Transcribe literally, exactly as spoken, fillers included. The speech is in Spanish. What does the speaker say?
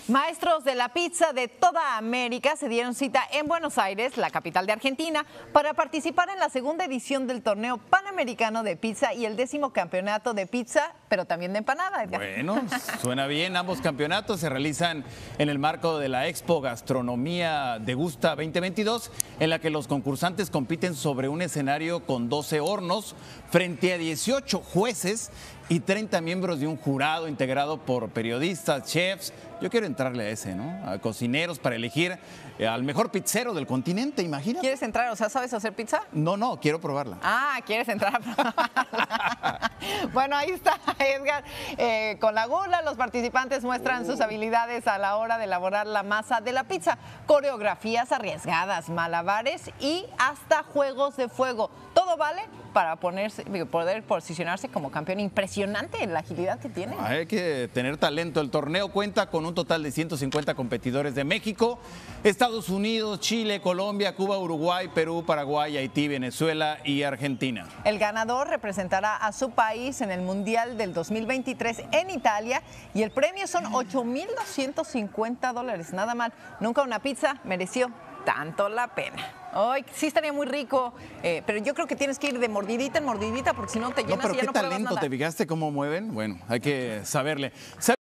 Maestros de la pizza de toda América se dieron cita en Buenos Aires, la capital de Argentina, para participar en la segunda edición del torneo panamericano de pizza y el décimo campeonato de pizza, pero también de empanada, Edgar. Bueno, suena bien. Ambos campeonatos se realizan en el marco de la Expo Gastronomía Degusta veinte veintidós, en la que los concursantes compiten sobre un escenario con doce hornos frente a dieciocho jueces y treinta miembros de un jurado integrado por periodistas, chefs. Yo quiero entrarle a ese, ¿no? A cocineros para elegir eh, al mejor pizzero del continente, imagínate. ¿Quieres entrar? O sea, ¿sabes hacer pizza? No, no, quiero probarla. Ah, ¿quieres entrar a probarla? Bueno, ahí está, Edgar. Eh, con la gula, los participantes muestran sus habilidades a la hora de elaborar la masa de la pizza. Coreografías arriesgadas, malabares y hasta juegos de fuego. Todo vale para ponerse, poder posicionarse como campeón. Impresionante la agilidad que tiene. Hay que tener talento. El torneo cuenta con un total de ciento cincuenta competidores de México, Estados Unidos, Chile, Colombia, Cuba, Uruguay, Perú, Paraguay, Haití, Venezuela y Argentina. El ganador representará a su país en el Mundial del dos mil veintitrés en Italia y el premio son ocho mil doscientos cincuenta dólares. Nada mal. Nunca una pizza mereció tanto la pena. Ay, sí estaría muy rico, eh, pero yo creo que tienes que ir de mordidita en mordidita porque si no te llenas No, pero y ya qué no pruebas talento, nada. ¿te fijaste cómo mueven? Bueno, hay que saberle.